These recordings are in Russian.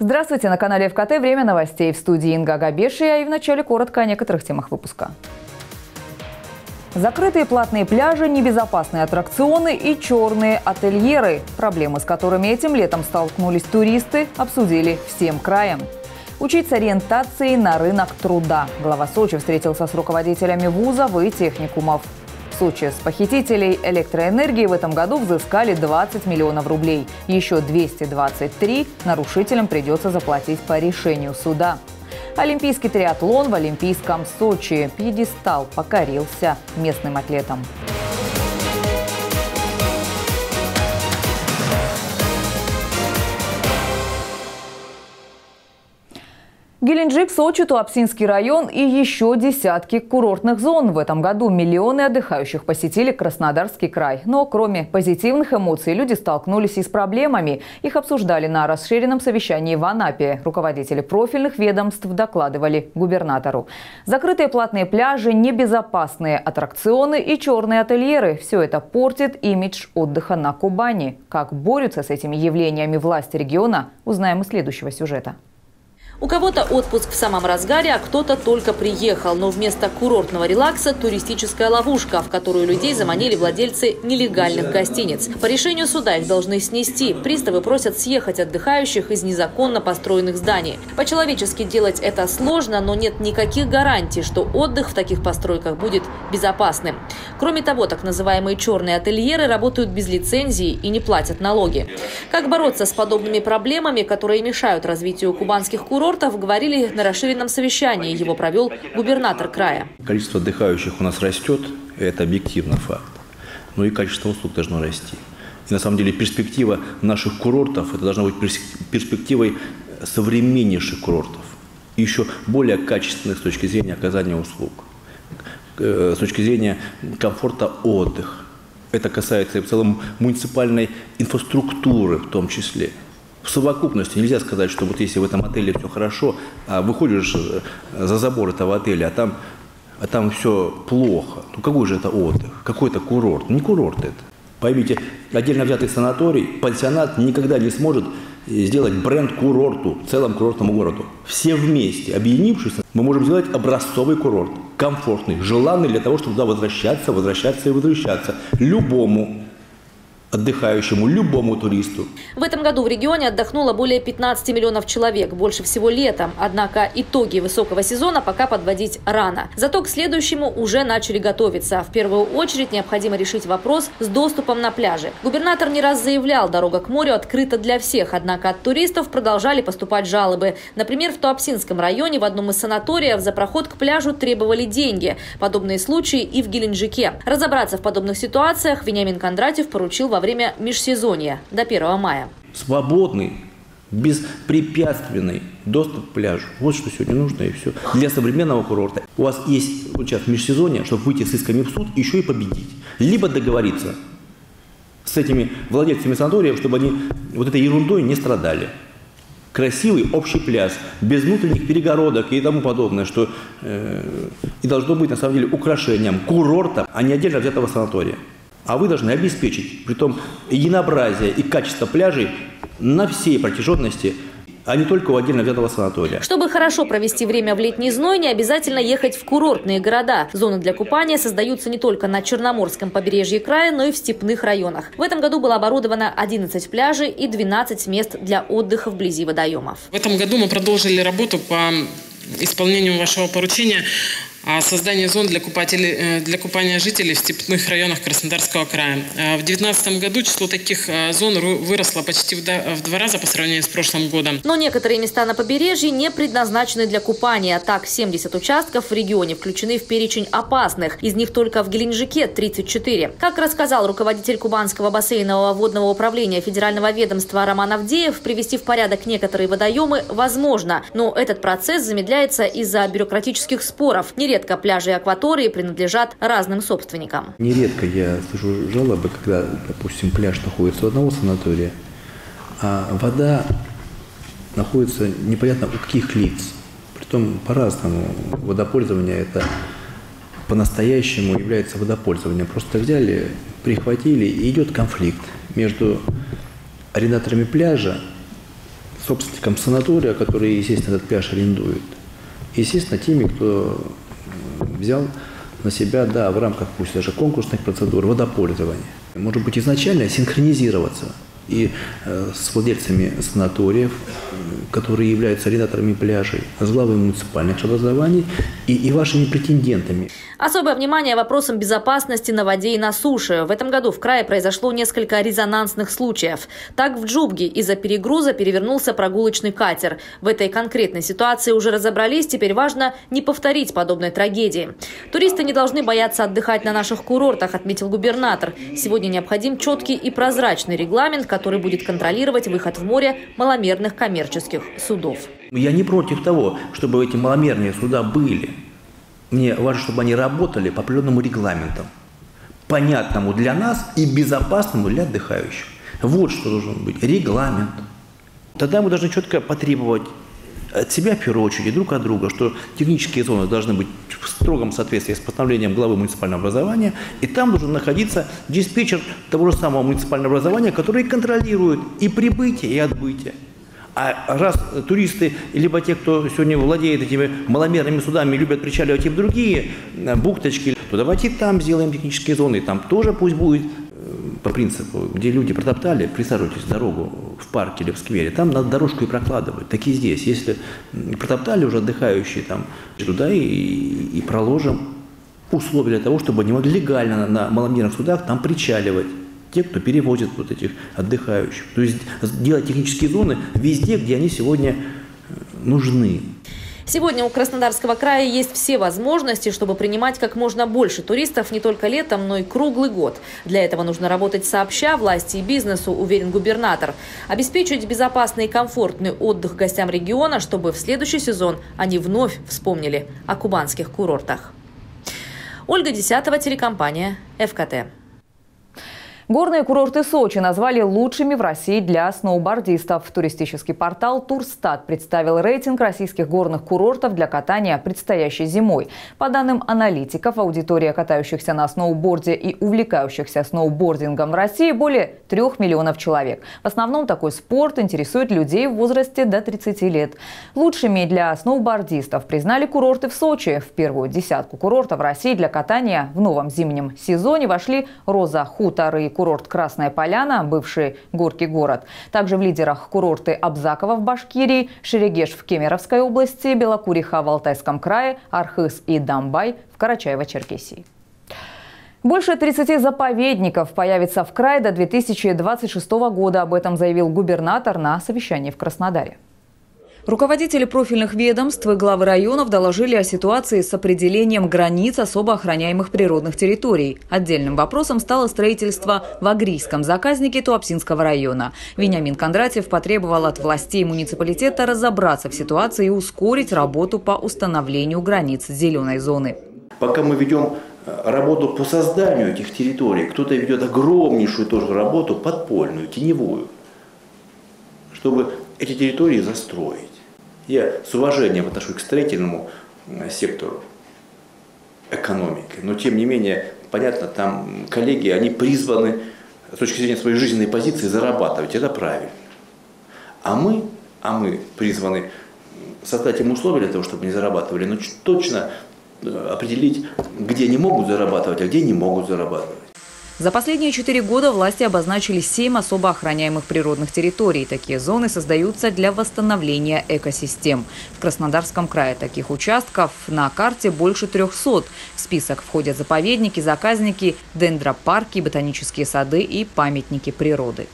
Здравствуйте, на канале ФКТ. Время новостей. В студии Инга Габешия. И вначале коротко о некоторых темах выпуска. Закрытые платные пляжи, небезопасные аттракционы и черные ательеры. Проблемы, с которыми этим летом столкнулись туристы, обсудили всем краем. Учиться ориентации на рынок труда. Глава Сочи встретился с руководителями вузов и техникумов. В Сочи с похитителей электроэнергии в этом году взыскали 20 миллионов рублей. Еще 223 нарушителям придется заплатить по решению суда. Олимпийский триатлон в Олимпийском Сочи. Пьедестал покорился местным атлетам. Геленджик, Сочи, Туапсинский район и еще десятки курортных зон. В этом году миллионы отдыхающих посетили Краснодарский край. Но кроме позитивных эмоций, люди столкнулись и с проблемами. Их обсуждали на расширенном совещании в Анапе. Руководители профильных ведомств докладывали губернатору. Закрытые платные пляжи, небезопасные аттракционы и черные ательеры – все это портит имидж отдыха на Кубани. Как борются с этими явлениями власти региона, узнаем из следующего сюжета. У кого-то отпуск в самом разгаре, а кто-то только приехал. Но вместо курортного релакса – туристическая ловушка, в которую людей заманили владельцы нелегальных гостиниц. По решению суда их должны снести. Приставы просят съехать отдыхающих из незаконно построенных зданий. По-человечески делать это сложно, но нет никаких гарантий, что отдых в таких постройках будет безопасным. Кроме того, так называемые черные ательеры работают без лицензии и не платят налоги. Как бороться с подобными проблемами, которые мешают развитию кубанских курортов, говорили на расширенном совещании. Его провел губернатор края. Количество отдыхающих у нас растет, это объективно факт. Но и качество услуг должно расти. И на самом деле перспектива наших курортов, это должна быть перспективой современнейших курортов. И еще более качественных с точки зрения оказания услуг, с точки зрения комфорта отдыха. Это касается в целом муниципальной инфраструктуры в том числе. В совокупности нельзя сказать, что вот если в этом отеле все хорошо, а выходишь за забор этого отеля, а там все плохо. Ну какой же это отдых? Какой это курорт? Не курорт это. Поймите, отдельно взятый санаторий, пансионат никогда не сможет сделать бренд курорту, целому курортному городу. Все вместе, объединившись, мы можем сделать образцовый курорт, комфортный, желанный для того, чтобы туда возвращаться любому отдыхающему, любому туристу. В этом году в регионе отдохнуло более 15 миллионов человек, больше всего летом. Однако итоги высокого сезона пока подводить рано. Зато к следующему уже начали готовиться. В первую очередь необходимо решить вопрос с доступом на пляжи. Губернатор не раз заявлял, дорога к морю открыта для всех. Однако от туристов продолжали поступать жалобы. Например, в Туапсинском районе в одном из санаториев за проход к пляжу требовали деньги. Подобные случаи и в Геленджике. Разобраться в подобных ситуациях Вениамин Кондратьев поручил во время межсезонья до 1 мая. Свободный, беспрепятственный доступ к пляжу. Вот что сегодня нужно и все. Для современного курорта у вас есть вот сейчас межсезонье, чтобы выйти с исками в суд, еще и победить. Либо договориться с этими владельцами санаториев, чтобы они вот этой ерундой не страдали. Красивый общий пляж, без внутренних перегородок и тому подобное, что и должно быть на самом деле украшением курорта, а не отдельно взятого санатория. А вы должны обеспечить, притом, единообразие и качество пляжей на всей протяженности, а не только у отдельно взятого санатория. Чтобы хорошо провести время в летний зной, не обязательно ехать в курортные города. Зоны для купания создаются не только на Черноморском побережье края, но и в степных районах. В этом году было оборудовано 11 пляжей и 12 мест для отдыха вблизи водоемов. В этом году мы продолжили работу по исполнению вашего поручения о создании зон для купания жителей в степных районах Краснодарского края. В 2019 году число таких зон выросло почти в 2 раза по сравнению с прошлым годом. Но некоторые места на побережье не предназначены для купания. Так, 70 участков в регионе включены в перечень опасных. Из них только в Геленджике 34. Как рассказал руководитель Кубанского бассейнового водного управления федерального ведомства Роман Авдеев, привести в порядок некоторые водоемы возможно. Но этот процесс замедляется из-за бюрократических споров. Нередко пляжи и акватории принадлежат разным собственникам. Нередко я слышу жалобы, когда, допустим, пляж находится у одного санатория, а вода находится непонятно у каких лиц. Притом по-разному. Водопользование это по-настоящему является водопользованием. Просто взяли, прихватили, и идет конфликт между арендаторами пляжа собственникам санатория, которые, естественно, этот пляж арендуют. Естественно, теми, кто взял на себя, да, в рамках пусть даже конкурсных процедур, водопользования. Может быть, изначально синхронизироваться и с владельцами санаториев, которые являются арендаторами пляжей, с главами муниципальных образований и вашими претендентами. Особое внимание вопросам безопасности на воде и на суше. В этом году в крае произошло несколько резонансных случаев. Так, в Джубге из-за перегруза перевернулся прогулочный катер. В этой конкретной ситуации уже разобрались, теперь важно не повторить подобной трагедии. Туристы не должны бояться отдыхать на наших курортах, отметил губернатор. Сегодня необходим четкий и прозрачный регламент, который будет контролировать выход в море маломерных коммерческих судов. Я не против того, чтобы эти маломерные суда были. Мне важно, чтобы они работали по определенному регламенту, понятному для нас и безопасному для отдыхающих. Вот что должен быть регламент. Тогда мы должны четко потребовать от себя, в первую очередь, и друг от друга, что технические зоны должны быть в строгом соответствии с постановлением главы муниципального образования, и там должен находиться диспетчер того же самого муниципального образования, который контролирует и прибытие, и отбытие. А раз туристы, либо те, кто сегодня владеет этими маломерными судами, любят причаливать и в другие бухточки, то давайте там сделаем технические зоны. Там тоже пусть будет по принципу, где люди протоптали, присаживайтесь дорогу в парке или в сквере, там надо дорожку и прокладывать. Так и здесь. Если протоптали уже отдыхающие, там туда и проложим условия для того, чтобы они могли легально на маломерных судах там причаливать. Те, кто перевозит вот этих отдыхающих. То есть делать технические зоны везде, где они сегодня нужны. Сегодня у Краснодарского края есть все возможности, чтобы принимать как можно больше туристов не только летом, но и круглый год. Для этого нужно работать сообща, власти и бизнесу, уверен губернатор. Обеспечить безопасный и комфортный отдых гостям региона, чтобы в следующий сезон они вновь вспомнили о кубанских курортах. Ольга Десятова, телекомпания ФКТ. Горные курорты Сочи назвали лучшими в России для сноубордистов. Туристический портал «Турстат» представил рейтинг российских горных курортов для катания предстоящей зимой. По данным аналитиков, аудитория катающихся на сноуборде и увлекающихся сноубордингом в России более 3 миллионов человек. В основном такой спорт интересует людей в возрасте до 30 лет. Лучшими для сноубордистов признали курорты в Сочи. В первую десятку курортов России для катания в новом зимнем сезоне вошли «Роза Хутор» и курорт Красная Поляна, бывший Горький город. Также в лидерах курорты Абзаково в Башкирии, Шерегеш в Кемеровской области, Белокуриха в Алтайском крае, Архыз и Дамбай в Карачаево-Черкесии. Больше 30 заповедников появится в крае до 2026 года. Об этом заявил губернатор на совещании в Краснодаре. Руководители профильных ведомств и главы районов доложили о ситуации с определением границ особо охраняемых природных территорий. Отдельным вопросом стало строительство в Агрийском заказнике Туапсинского района. Вениамин Кондратьев потребовал от властей муниципалитета разобраться в ситуации и ускорить работу по установлению границ зеленой зоны. Пока мы ведем работу по созданию этих территорий, кто-то ведет огромнейшую тоже работу подпольную, теневую, чтобы эти территории застроить. Я с уважением отношусь к строительному сектору экономики, но тем не менее, понятно, там коллеги, они призваны с точки зрения своей жизненной позиции зарабатывать, это правильно. А мы призваны создать им условия для того, чтобы они зарабатывали, но точно определить, где они могут зарабатывать, а где не могут зарабатывать. За последние 4 года власти обозначили 7 особо охраняемых природных территорий. Такие зоны создаются для восстановления экосистем. В Краснодарском крае таких участков на карте больше 300. В список входят заповедники, заказники, дендропарки, ботанические сады и памятники природы.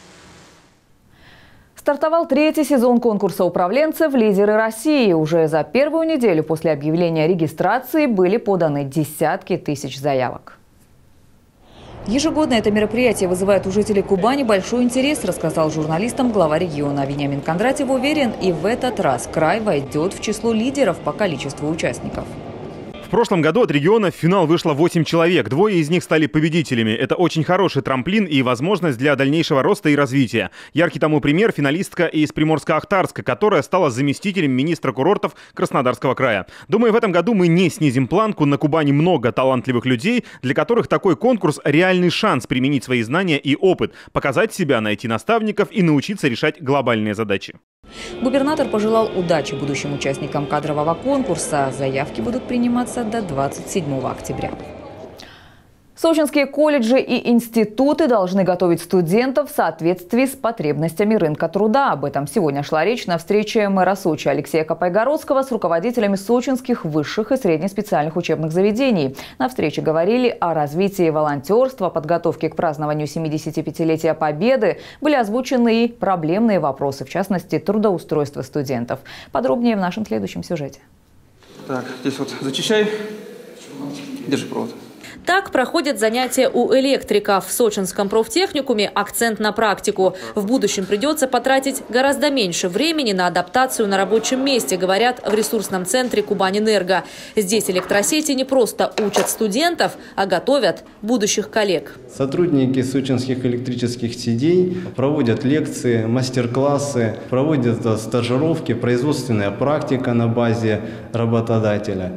Стартовал 3-й сезон конкурса управленцев «Лидеры России». Уже за первую неделю после объявления регистрации были поданы десятки тысяч заявок. Ежегодно это мероприятие вызывает у жителей Кубани большой интерес, рассказал журналистам глава региона. Вениамин Кондратьев уверен, и в этот раз край войдет в число лидеров по количеству участников. В прошлом году от региона в финал вышло 8 человек. 2 из них стали победителями. Это очень хороший трамплин и возможность для дальнейшего роста и развития. Яркий тому пример — финалистка из Приморско-Ахтарска, которая стала заместителем министра курортов Краснодарского края. Думаю, в этом году мы не снизим планку. На Кубани много талантливых людей, для которых такой конкурс — реальный шанс применить свои знания и опыт, показать себя, найти наставников и научиться решать глобальные задачи. Губернатор пожелал удачи будущим участникам кадрового конкурса. Заявки будут приниматься до 27 октября. Сочинские колледжи и институты должны готовить студентов в соответствии с потребностями рынка труда. Об этом сегодня шла речь на встрече мэра Сочи Алексея Копайгородского с руководителями сочинских высших и среднеспециальных учебных заведений. На встрече говорили о развитии волонтерства, подготовке к празднованию 75-летия Победы. Были озвучены и проблемные вопросы, в частности, трудоустройство студентов. Подробнее в нашем следующем сюжете. Так, здесь вот зачищай. Держи провод. Так проходят занятия у электриков. В Сочинском профтехникуме акцент на практику. В будущем придется потратить гораздо меньше времени на адаптацию на рабочем месте, говорят в ресурсном центре Кубань-Энерго. Здесь электросети не просто учат студентов, а готовят будущих коллег. Сотрудники сочинских электрических сетей проводят лекции, мастер-классы, проводят стажировки, производственная практика на базе работодателя.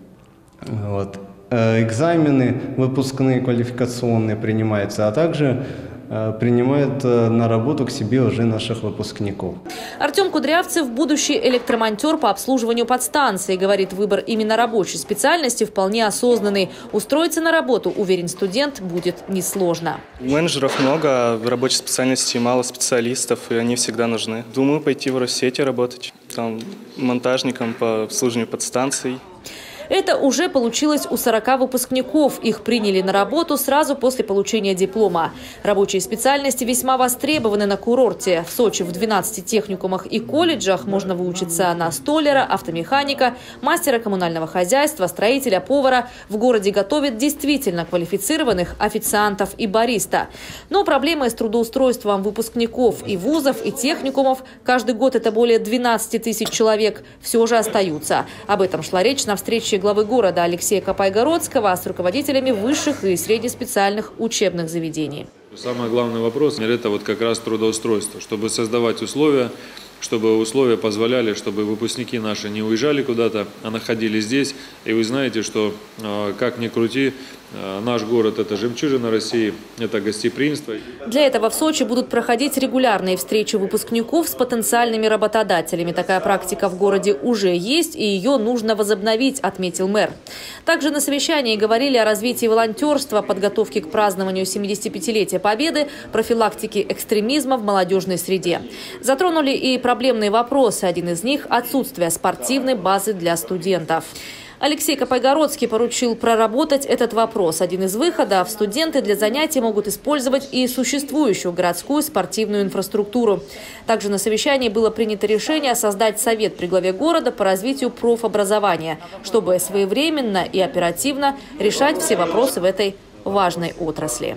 Вот. Экзамены выпускные, квалификационные принимаются, а также принимают на работу к себе уже наших выпускников. Артем Кудрявцев – будущий электромонтер по обслуживанию подстанций. Говорит, выбор именно рабочей специальности вполне осознанный. Устроиться на работу, уверен студент, будет несложно. Менеджеров много, а в рабочей специальности мало специалистов, и они всегда нужны. Думаю, пойти в Россети работать, там монтажником по обслуживанию подстанций. Это уже получилось у 40 выпускников. Их приняли на работу сразу после получения диплома. Рабочие специальности весьма востребованы на курорте. В Сочи в 12 техникумах и колледжах можно выучиться на столяра, автомеханика, мастера коммунального хозяйства, строителя, повара. В городе готовят действительно квалифицированных официантов и бариста. Но проблемы с трудоустройством выпускников и вузов, и техникумов, каждый год это более 12 тысяч человек, все же остаются. Об этом шла речь на встрече главы города Алексея Копайгородского с руководителями высших и среднеспециальных учебных заведений. Самый главный вопрос – это вот как раз трудоустройство, чтобы создавать условия, чтобы условия позволяли, чтобы выпускники наши не уезжали куда-то, а находились здесь. И вы знаете, что как ни крути, наш город – это жемчужина России, это гостеприимство. Для этого в Сочи будут проходить регулярные встречи выпускников с потенциальными работодателями. Такая практика в городе уже есть, и ее нужно возобновить, отметил мэр. Также на совещании говорили о развитии волонтерства, подготовке к празднованию 75-летия Победы, профилактике экстремизма в молодежной среде. Затронули и проблемные вопросы. Один из них – отсутствие спортивной базы для студентов. Алексей Копайгородский поручил проработать этот вопрос. Один из выходов – студенты для занятий могут использовать и существующую городскую спортивную инфраструктуру. Также на совещании было принято решение создать совет при главе города по развитию профобразования, чтобы своевременно и оперативно решать все вопросы в этой важной отрасли.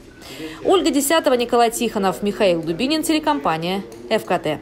Ольга Десятова, Николай Тихонов, Михаил Дубинин, телекомпания ФКТ.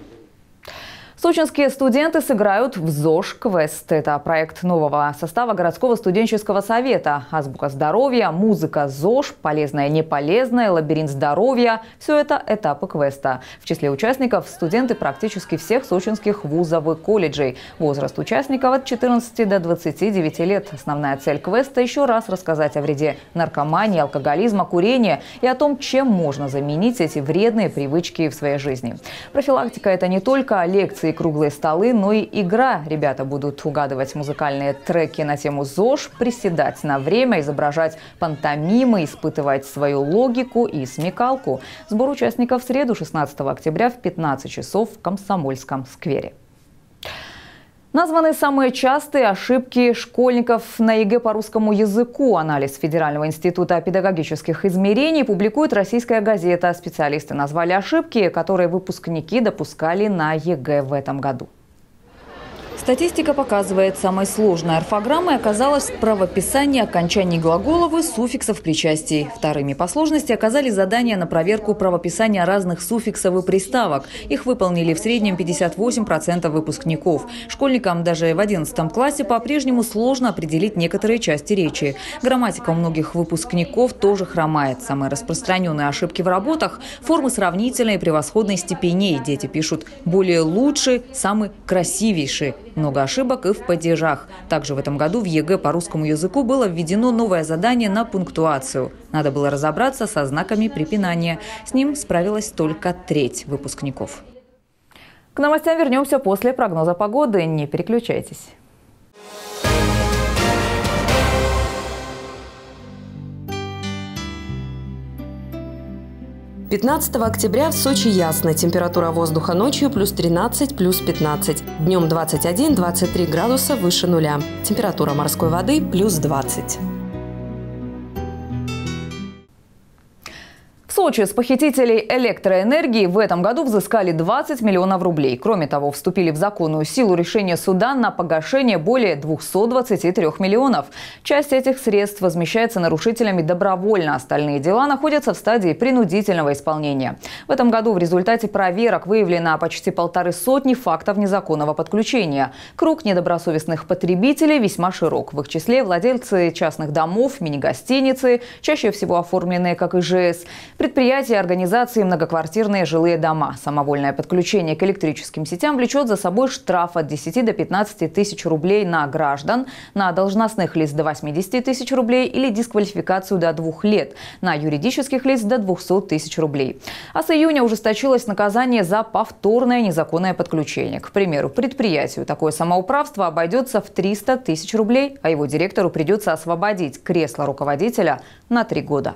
Сочинские студенты сыграют в ЗОЖ-квест. Это проект нового состава городского студенческого совета. Азбука здоровья, музыка ЗОЖ, полезное, неполезное, лабиринт здоровья – все это этапы квеста. В числе участников студенты практически всех сочинских вузов и колледжей. Возраст участников от 14 до 29 лет. Основная цель квеста – еще раз рассказать о вреде наркомании, алкоголизма, курения и о том, чем можно заменить эти вредные привычки в своей жизни. Профилактика – это не только лекции, круглые столы, но и игра. Ребята будут угадывать музыкальные треки на тему ЗОЖ, приседать на время, изображать пантомимы, испытывать свою логику и смекалку. Сбор участников в среду, 16 октября в 15 часов в Комсомольском сквере. Названы самые частые ошибки школьников на ЕГЭ по русскому языку. Анализ Федерального института педагогических измерений публикует российская газета. Специалисты назвали ошибки, которые выпускники допускали на ЕГЭ в этом году. Статистика показывает, самой сложной орфограммой оказалось правописание окончаний глаголов и суффиксов причастий. Вторыми по сложности оказались задания на проверку правописания разных суффиксов и приставок. Их выполнили в среднем 58% выпускников. Школьникам даже в 11 классе по-прежнему сложно определить некоторые части речи. Грамматика у многих выпускников тоже хромает. Самые распространенные ошибки в работах – формы сравнительной и превосходной степеней. Дети пишут «более лучший», «самый красивейший». Много ошибок и в падежах. Также в этом году в ЕГЭ по русскому языку было введено новое задание на пунктуацию. Надо было разобраться со знаками препинания. С ним справилась только треть выпускников. К новостям вернемся после прогноза погоды. Не переключайтесь. 15 октября в Сочи ясно. Температура воздуха ночью плюс 13, плюс 15. Днем 21-23 градуса выше нуля. Температура морской воды плюс 20. В Сочи с похитителей электроэнергии в этом году взыскали 20 миллионов рублей. Кроме того, вступили в законную силу решения суда на погашение более 223 миллионов. Часть этих средств возмещается нарушителями добровольно. Остальные дела находятся в стадии принудительного исполнения. В этом году в результате проверок выявлено почти 150 фактов незаконного подключения. Круг недобросовестных потребителей весьма широк. В их числе владельцы частных домов, мини-гостиницы, чаще всего оформленные как ИЖС, предприятия, организации, многоквартирные жилые дома. Самовольное подключение к электрическим сетям влечет за собой штраф от 10 до 15 тысяч рублей на граждан, на должностных лиц до 80 тысяч рублей или дисквалификацию до 2 лет, на юридических лиц до 200 тысяч рублей. А с июня ужесточилось наказание за повторное незаконное подключение. К примеру, предприятию такое самоуправство обойдется в 300 тысяч рублей, а его директору придется освободить кресло руководителя на 3 года.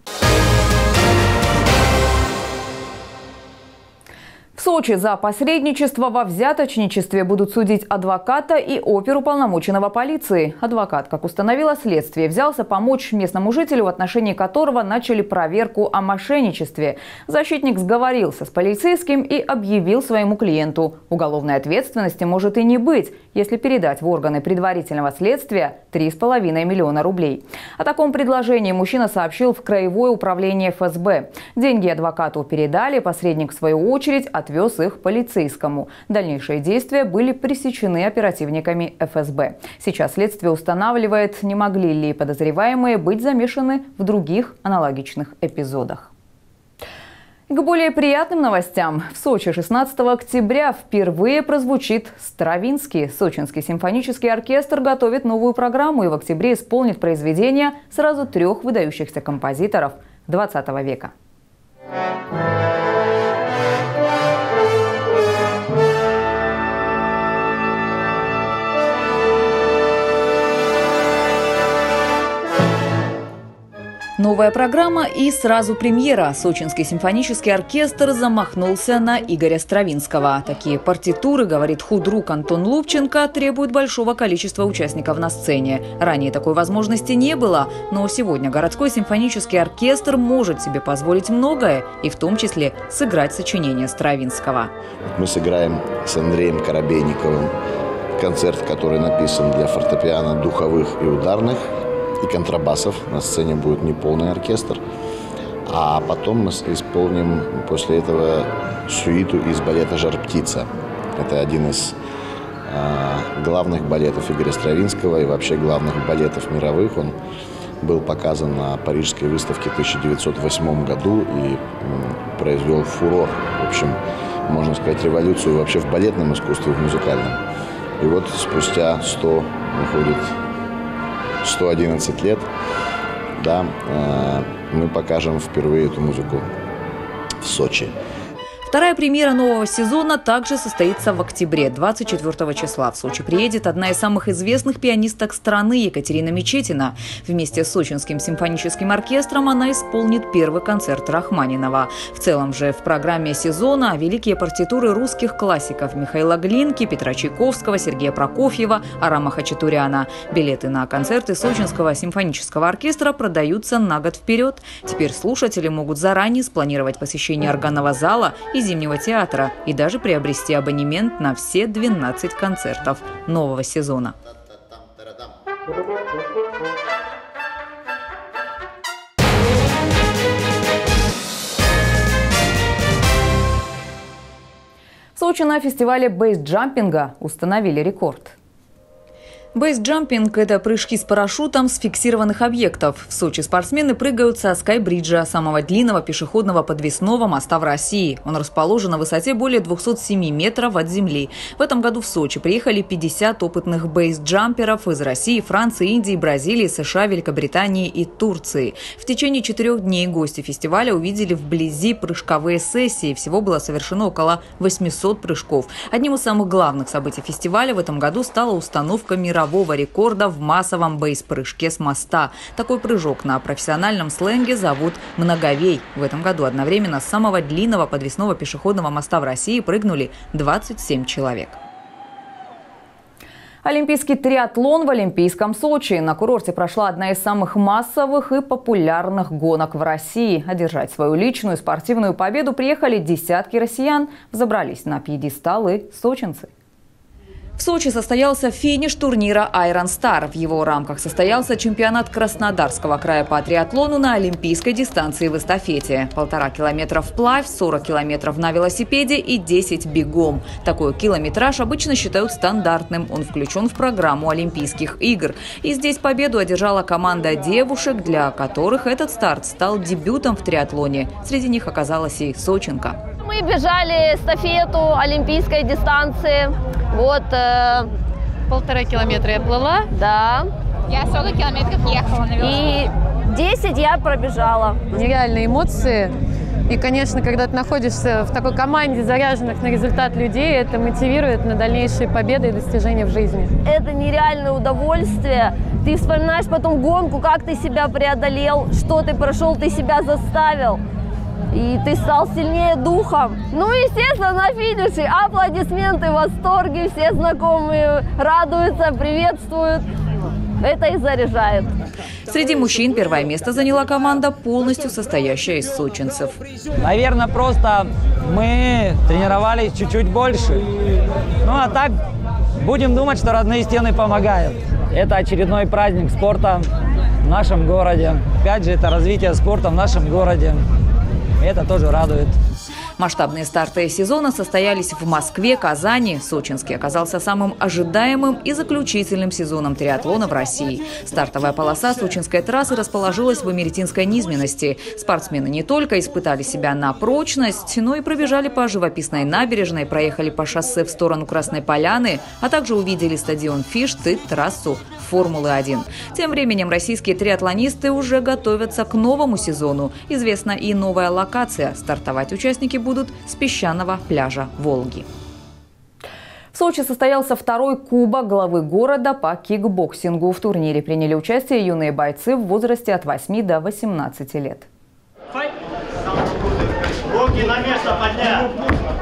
В Сочи за посредничество во взяточничестве будут судить адвоката и оперуполномоченного полиции. Адвокат, как установило следствие, взялся помочь местному жителю, в отношении которого начали проверку о мошенничестве. Защитник сговорился с полицейским и объявил своему клиенту: уголовной ответственности может и не быть, если передать в органы предварительного следствия 3,5 миллиона рублей. О таком предложении мужчина сообщил в Краевое управление ФСБ. Деньги адвокату передали, посредник в свою очередь отвез их полицейскому. Дальнейшие действия были пресечены оперативниками ФСБ. Сейчас следствие устанавливает, не могли ли подозреваемые быть замешаны в других аналогичных эпизодах. К более приятным новостям. В Сочи 16 октября впервые прозвучит Стравинский. Сочинский симфонический оркестр готовит новую программу и в октябре исполнит произведения сразу 3 выдающихся композиторов XX века. Новая программа и сразу премьера. Сочинский симфонический оркестр замахнулся на Игоря Стравинского. Такие партитуры, говорит худрук Антон Лубченко, требуют большого количества участников на сцене. Ранее такой возможности не было, но сегодня городской симфонический оркестр может себе позволить многое, и в том числе сыграть сочинение Стравинского. Мы сыграем с Андреем Коробейниковым концерт, который написан для фортепиано духовых и ударных, и контрабасов. На сцене будет неполный оркестр. А потом мы исполним после этого сюиту из балета «Жар-птица». Это один из главных балетов Игоря Стравинского и вообще главных балетов мировых. Он был показан на Парижской выставке в 1908 году и произвел фурор. В общем, можно сказать, революцию вообще в балетном искусстве, в музыкальном. И вот спустя 111 лет, да, мы покажем впервые эту музыку в Сочи. Вторая премьера нового сезона также состоится в октябре. 24 числа в Сочи приедет одна из самых известных пианисток страны Екатерина Мечетина. Вместе с Сочинским симфоническим оркестром она исполнит первый концерт Рахманинова. В целом же в программе сезона великие партитуры русских классиков Михаила Глинки, Петра Чайковского, Сергея Прокофьева, Арама Хачатуряна. Билеты на концерты Сочинского симфонического оркестра продаются на год вперед. Теперь слушатели могут заранее спланировать посещение органного зала и Зимнего театра и даже приобрести абонемент на все 12 концертов нового сезона. В Сочи на фестивале бейсджампинга установили рекорд. Бейсджампинг – это прыжки с парашютом с фиксированных объектов. В Сочи спортсмены прыгают со скайбриджа, самого длинного пешеходного подвесного моста в России. Он расположен на высоте более 207 метров от земли. В этом году в Сочи приехали 50 опытных бейсджамперов из России, Франции, Индии, Бразилии, США, Великобритании и Турции. В течение 4 дней гости фестиваля увидели вблизи прыжковые сессии. Всего было совершено около 800 прыжков. Одним из самых главных событий фестиваля в этом году стала установка мирового рекорда в массовом бейс-прыжке с моста. Такой прыжок на профессиональном сленге зовут «многовей». В этом году одновременно с самого длинного подвесного пешеходного моста в России прыгнули 27 человек. Олимпийский триатлон в Олимпийском Сочи. На курорте прошла одна из самых массовых и популярных гонок в России. Одержать свою личную спортивную победу приехали десятки россиян. Взобрались на пьедесталы сочинцы. В Сочи состоялся финиш турнира Iron Star. В его рамках состоялся чемпионат Краснодарского края по триатлону на олимпийской дистанции в эстафете. 1,5 километра вплавь, 40 километров на велосипеде и 10 бегом. Такой километраж обычно считают стандартным. Он включен в программу Олимпийских игр. И здесь победу одержала команда девушек, для которых этот старт стал дебютом в триатлоне. Среди них оказалась и сочинка. Мы бежали эстафету олимпийской дистанции. Вот 1,5 километра я плыла. Да. Я 40 километров ехала на велосипеде. И 10 я пробежала. Нереальные эмоции. И, конечно, когда ты находишься в такой команде заряженных на результат людей, это мотивирует на дальнейшие победы и достижения в жизни. Это нереальное удовольствие. Ты вспоминаешь потом гонку, как ты себя преодолел, что ты прошел, ты себя заставил. И ты стал сильнее духом. Ну, естественно, на финише аплодисменты, восторги, все знакомые радуются, приветствуют. Это и заряжает. Среди мужчин первое место заняла команда, полностью состоящая из сочинцев. Наверное, просто мы тренировались чуть-чуть больше. Ну, а так будем думать, что родные стены помогают. Это очередной праздник спорта в нашем городе. Опять же, это развитие спорта в нашем городе. Это тоже радует. Масштабные старты сезона состоялись в Москве, Казани. Сочинский оказался самым ожидаемым и заключительным сезоном триатлона в России. Стартовая полоса сочинской трассы расположилась в Америтинской низменности. Спортсмены не только испытали себя на прочность, но и пробежали по живописной набережной, проехали по шоссе в сторону Красной Поляны, а также увидели стадион Фишт и трассу Формулы-1. Тем временем российские триатлонисты уже готовятся к новому сезону. Известна и новая локация. Стартовать участники будут с песчаного пляжа Волги. В Сочи состоялся второй кубок главы города по кикбоксингу. В турнире приняли участие юные бойцы в возрасте от 8 до 18 лет. Руки на место поднять!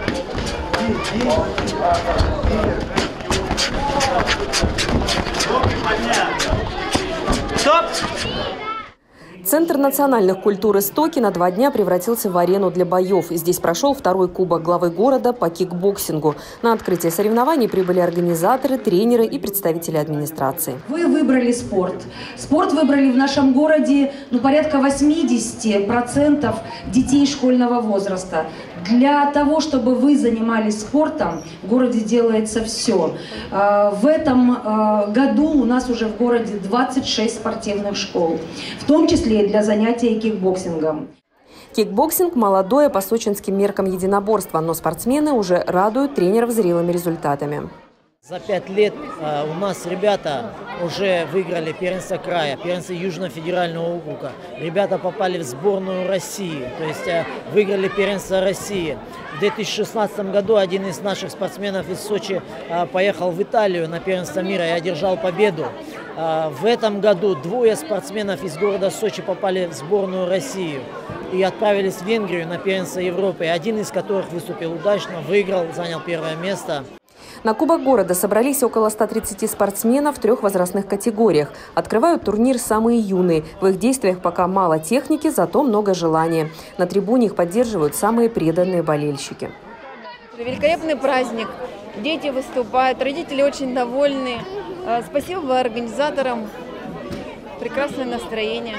Руки поднять! Стоп! Центр национальных культур «Истоки» на 2 дня превратился в арену для боев. Здесь прошел второй кубок главы города по кикбоксингу. На открытие соревнований прибыли организаторы, тренеры и представители администрации. Вы выбрали спорт. Спорт выбрали в нашем городе порядка 80% детей школьного возраста. Для того, чтобы вы занимались спортом, в городе делается все. В этом году у нас уже в городе 26 спортивных школ, в том числе и для занятий кикбоксингом. Кикбоксинг – молодое по сочинским меркам единоборство, но спортсмены уже радуют тренеров зрелыми результатами. За 5 лет у нас ребята уже выиграли первенство края, первенство Южного федерального округа. Ребята попали в сборную России, то есть выиграли первенство России. В 2016 году один из наших спортсменов из Сочи поехал в Италию на первенство мира и одержал победу. В этом году 2 спортсменов из города Сочи попали в сборную России и отправились в Венгрию на первенство Европы. Один из которых выступил удачно, выиграл, занял 1-е место. На Кубок города собрались около 130 спортсменов в 3 возрастных категориях. Открывают турнир самые юные. В их действиях пока мало техники, зато много желания. На трибуне их поддерживают самые преданные болельщики. Великолепный праздник. Дети выступают, родители очень довольны. Спасибо организаторам. Прекрасное настроение.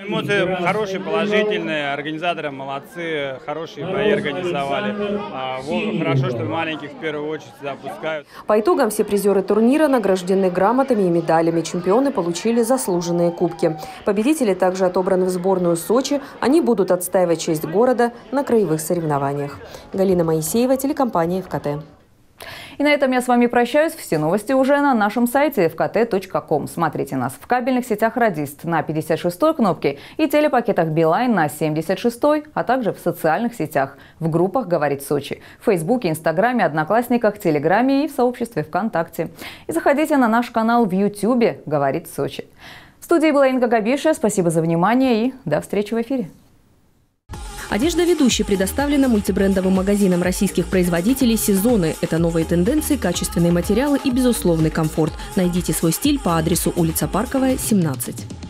Эмоции хорошие, положительные, организаторы молодцы, хорошие бои организовали. Хорошо, что маленьких в первую очередь запускают. По итогам все призеры турнира награждены грамотами и медалями. Чемпионы получили заслуженные кубки. Победители также отобраны в сборную Сочи. Они будут отстаивать честь города на краевых соревнованиях. Галина Моисеева, телекомпания ФКТ. И на этом я с вами прощаюсь. Все новости уже на нашем сайте fkt.com. Смотрите нас в кабельных сетях «Радист» на 56-й кнопке и телепакетах «Билайн» на 76-й, а также в социальных сетях, в группах «Говорит Сочи», в Фейсбуке, Инстаграме, Одноклассниках, Телеграме и в сообществе ВКонтакте. И заходите на наш канал в Ютьюбе «Говорит Сочи». В студии была Инга Габиша. Спасибо за внимание и до встречи в эфире. Одежда ведущей предоставлена мультибрендовым магазином российских производителей «Сезоны». Это новые тенденции, качественные материалы и безусловный комфорт. Найдите свой стиль по адресу улица Парковая, 17.